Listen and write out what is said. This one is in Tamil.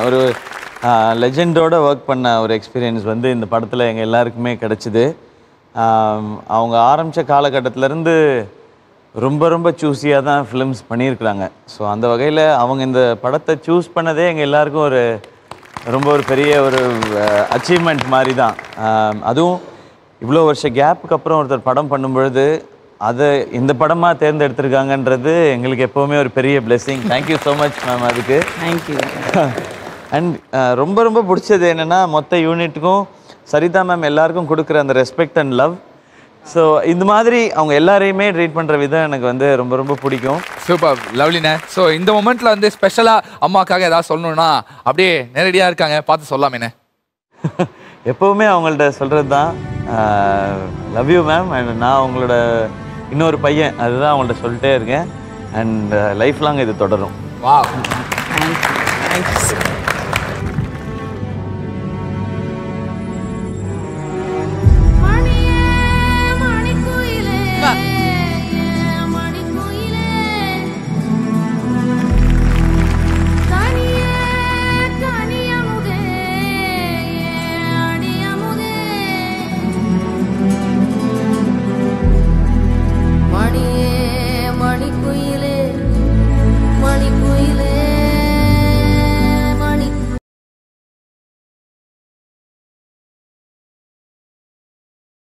ஒரு லெஜெண்டோட ஒர்க் பண்ண ஒரு எக்ஸ்பீரியன்ஸ் வந்து இந்த படத்தில் எங்கள் எல்லாருக்குமே கிடச்சிது. அவங்க ஆரம்பித்த காலகட்டத்திலேருந்து ரொம்ப ரொம்ப சூஸியாக தான் ஃபிலிம்ஸ் பண்ணியிருக்கிறாங்க. ஸோ அந்த வகையில் அவங்க இந்த படத்தை சூஸ் பண்ணதே எங்கள் எல்லாருக்கும் ரொம்ப ஒரு பெரிய ஒரு அச்சீவ்மெண்ட் மாதிரி தான். அதுவும் இவ்வளோ வருஷ கேப்புக்கு அப்புறம் ஒருத்தர் படம் பண்ணும்பொழுது அதை இந்த படமாக தேர்ந்தெடுத்திருக்காங்கன்றது எங்களுக்கு எப்போவுமே ஒரு பெரிய blessing. Thank you so much ma'am. அதுக்கு தேங்க்யூ. அண்ட் ரொம்ப ரொம்ப பிடிச்சது என்னென்னா மொத்த யூனிட்டுக்கும் சரிதா மேம் எல்லாருக்கும் கொடுக்குற அந்த ரெஸ்பெக்ட் அண்ட் லவ். ஸோ இந்த மாதிரி அவங்க எல்லாரையுமே ட்ரீட் பண்ணுற விதம் எனக்கு வந்து ரொம்ப ரொம்ப பிடிக்கும். சூப்பர், லவ்லிண்ணே. ஸோ இந்த மொமெண்ட்டில் வந்து ஸ்பெஷலாக அம்மாக்காக ஏதாவது சொல்லணும்னா அப்படியே நேரடியாக இருக்காங்க, பார்த்து சொல்லாமேண்ணே. எப்போவுமே அவங்கள்ட்ட சொல்கிறது தான் லவ் யூ மேம். அண்ட் நான் அவங்களோட இன்னொரு பையன், அதுதான் அவங்கள்ட்ட சொல்லிட்டே இருக்கேன். அண்ட் லைஃப் லாங் இது தொடரும். வா. தேங்க்யூ.